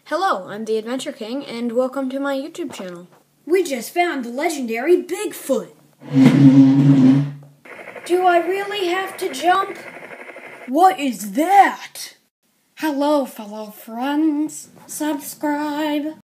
Hello, I'm TheAdventureKing, and welcome to my YouTube channel. We just found the legendary Bigfoot. Do I really have to jump? What is that? Hello, fellow friends. Subscribe.